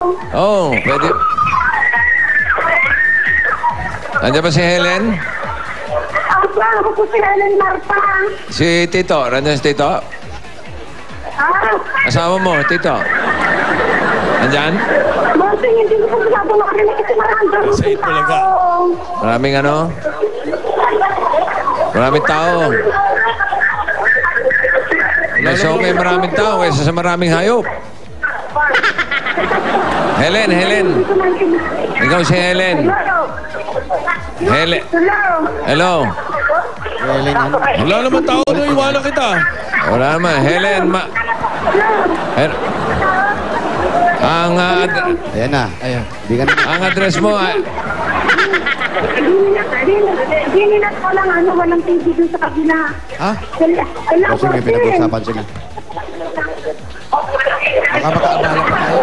Oh, pwede. Nandiyan ba si Helen? Ako po si Helen Marpa. Si Tito. Nandiyan si Tito? Kasama mo, Tito. Nandiyan? Bossing, hindi ko po masyado makarinig kasi maraming tao. Maraming ano? Maraming tao. So may maraming tao kaysa sa maraming hayop. Helen. Ikaw si Helen. Helen. Hello. Wala naman tao na iwanan kita. Wala naman. Helen. Ayan na. Ayan. Ang address mo ay... Gininat ko lang walang TV dun sa kabila. Ha? Kasi may pinag-usapan sila. Baka makaabala pa tayo.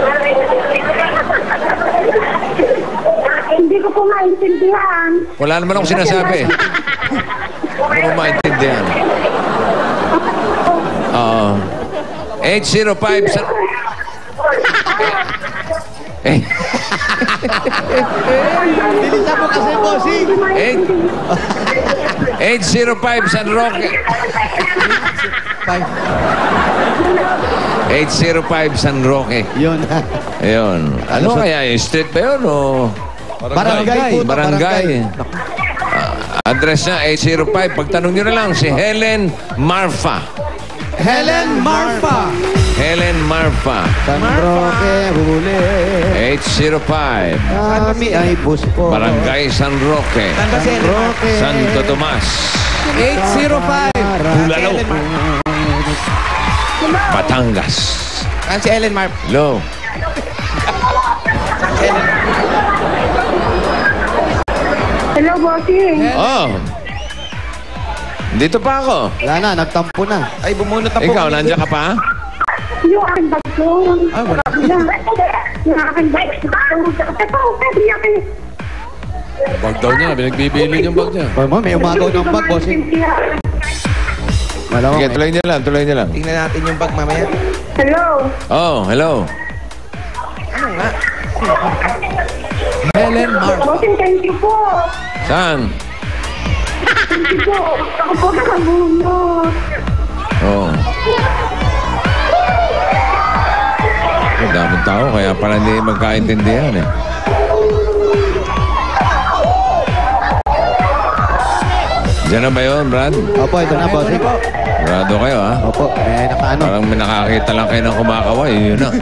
Hindi ko po maintindihan. Wala naman akong sinasabi. Hindi ko maintindihan. Oo. 805 sa... Bilisan mo kasi, bossing. 805 San Roque. 805 San Roque. Yun. Ayun. Ano kaya yung street ba yun o... Barangay. Barangay. Address niya 805. Pagtanong nyo na lang si Helen Marfa. Helen Marfa. Helen Marfa. San Roque, huli. 805. Kami ay buspo. Barangay San Roque. San Roque. Santo Tomas. 805. Bulalo. Batangas. Si Helen Marfa. Hello. Hello, bossing. Oh. Dito pa ako. Wala na, nagtampo na. Ay, bumunot na po. Ikaw, nandiyan ka pa? Yung aking bag ko. Ay, wala. Yung aking bag. Ito, pwede aking... Bag daw niya. Pinagbibili yung bag niya. May umagaw ng bag, bossing. Sige, tuloy niyo lang. Tingnan natin yung bag mamaya. Hello. Oh, hello. Helen Marfa. Bossing, thank you po. Saan? Thank you po. Ako po nakabunot. Oh. Ang daming tao, kaya pala hindi magkaintindihan eh. Diyan na ba yun, Brad? Opo, ito na, bossing. Brado kayo, ha? Opo, nakaano. Parang may nakakita lang kayo ng kumakaway. Yun na.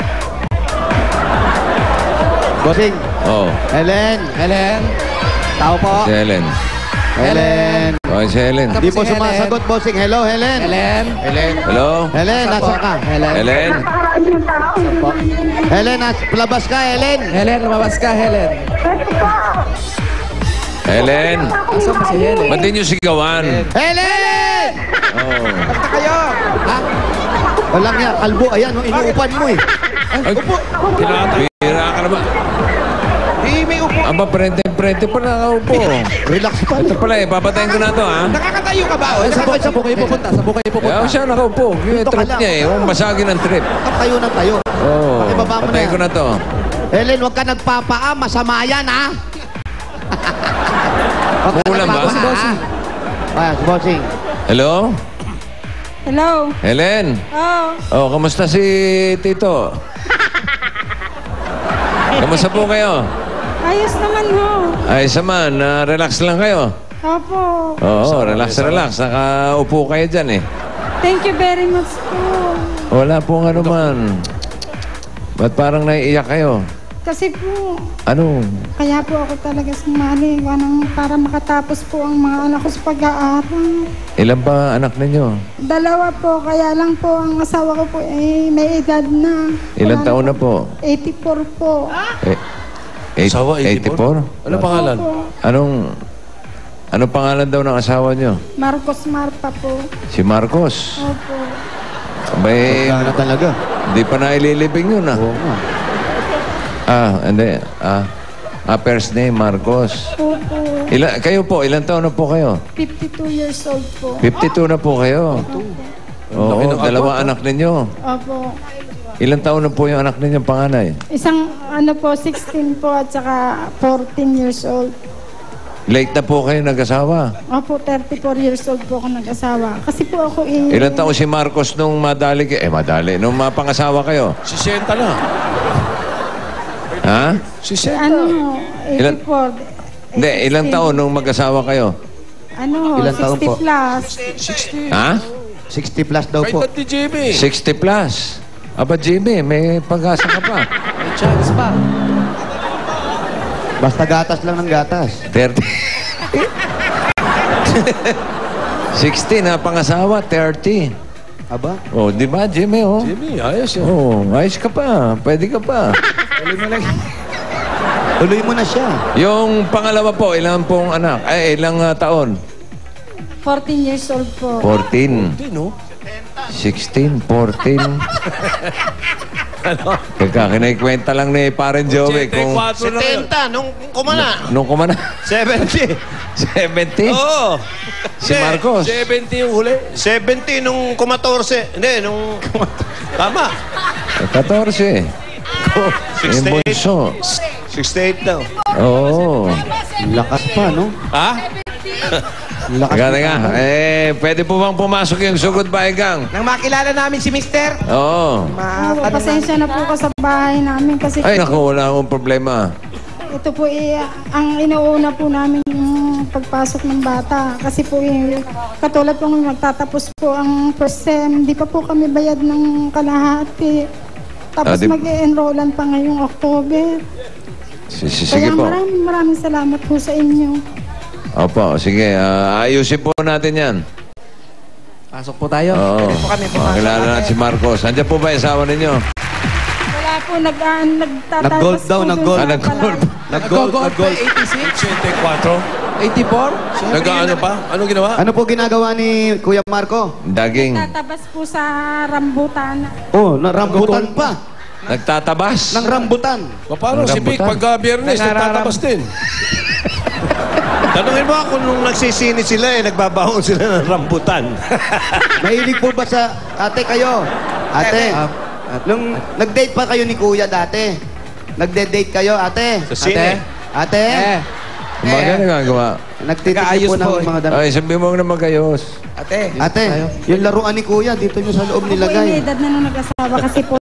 Bossing. Oh, Helen. Tao po. si Helen. Helen. Oh, si Helen. Hindi po sumasagot, bossing. Hello, Helen. Hello? Helen, nasa ka? Helen? Napakaraan yung tao. Helen, labas ka, Helen. Ito po. Helen? Asan ba si Helen? Ba't di nyo sigawan? Helen! Oh. Basta kayo. Ha? Walang yan, kalbo. Ayan, inuupan mo eh. Ay, bira ka naman. May upo. Aba, prente pa nakaupo. Relax pa. Ito pala eh, papatayin ko na to, ha? Nakakatayo ka ba? Saan po kayo pupunta? Eh, siya nakaupo. Yung Dito ka trip lang. niya eh. Huwag masagin ang trip. Tayo ng tayo. Oo. Pakibaba mo na Patayin yan. ko na to. Helen, huwag ka nagpapaa. Masama yan, ha? Kulang ba? Ayan, si bossing. Hello? Hello. Helen? Oh, kamusta si Tito? Kamusta po kayo? Ayos naman ho. Ay, saman, relax lang kayo. Opo. Oo, relax. Nakaupo kayo dyan eh. Thank you very much po. Wala pong ano man. Ba't parang naiiyak kayo? Kasi po, Ano? kaya po ako talaga sumali para makatapos po ang mga anak ko sa pag-aaral. Ilan ba anak ninyo? 2 po, kaya lang po ang asawa ko po may edad na. Ilang taon na po? 84 po. Asawa, 84? Ano pangalan? Opo. Anong pangalan daw ng asawa nyo? Marcos Marpa po. Si Marcos. Opo. Abay, Wala na talaga. hindi pa naililibing yun ah. Oo nga. Hindi. First name, Marcos. Opo. Kayo po, ilang taon na po kayo? 52 years old po. 52 na po kayo. Oo, Laki ng 2 anak ninyo. Opo. Ilang taon na po yung anak ninyong panganay? Isang ano po, 16 po at saka 14 years old. Late na po kayo nag-asawa. Opo, 34 years old po ako nag-asawa. Kasi po ako Ilang taon si Marcos nung madali kayo? Madali. Nung mapangasawa kayo? 60 na. Ha? 60. Ano, Ilan- 84. Hindi, ilang taon nung mag-asawa kayo? Ano, Ilang taon 60 po? plus. 60. Ha? 60 plus daw Kahit po. at ni Jimmy. 60 plus. Aba, Jimmy, may pag-asa ka pa. May chance pa. Basta gatas lang ng gatas. 30. 60 na pangasawa, 30. Aba? Oh, di ba, Jimmy, oh? Jimmy, ayos yun. Oh, ayos ka pa. Pwede ka pa. Tuloy mo na siya. Yung pangalawa po, ilang pong anak? Ay, ilang taon? 14 years old po. 14. Hindi, no? 16, 14. Teka, kinaikwenta lang ni Paren Joey kung 84 na yun. 70, nung kumana. nung kumana. 70. 70? Oo. Si Marcos. 70 yung huli. 70 nung kumatorse. Hindi, nung... Tama. 14. Yung bunso. 68 daw. Oo. Lakas pa, no? Ha? Lakas Teka, pa. teka. Pwede po bang pumasok yung sugod baegang? Nang makilala namin si Mister, Oo. Oh, pasensya na po ka sa bahay namin kasi Ay, naku, wala akong problema. ito po ang inuuna po namin yung pagpasok ng bata. Kasi po katulad po magtatapos po ang first sem, hindi pa po kami bayad ng kalahati. Tapos mag-e-enrollan pa ngayong October. Sige Kaya po. maraming salamat po sa inyo. Opo, sige. Ayusin po natin yan. pasok po tayo. Oo. Pwede po kami pumasok. Makilala natin si Marcos. Andiyan po ba yung asawa ninyo? Wala po, nagtatalbas Nag-gold daw, po dun nag-gold. sa Nag-gold. palay. Nag-gold, nag-gold. 84. 84? Nag-ano pa? Anong ginawa? Ano po ginagawa ni Kuya Marco? Daging. Tatabas po sa rambutan. Oh, rambutan pa. Nagtatabas. Ng rambutan. Paano si Vic pagka biyernes, nagtatabas din? Tanungin mo ako nung nagsisini sila nagbabaon sila ng rambutan. Mahilig po ba sa ate kayo? Ate, nung nag-date pa kayo ni Kuya dati? Nagde-date kayo, ate? Sa sine. Ate? Umaga nagagawa. Nagtitigil Nag-aayos po ng po, mga damit. Ay, sabi mo na magayos. Ate, Ate, yung laruan ni Kuya, dito nyo sa loob Ako po nilagay. edad na nung nag-asawa kasi po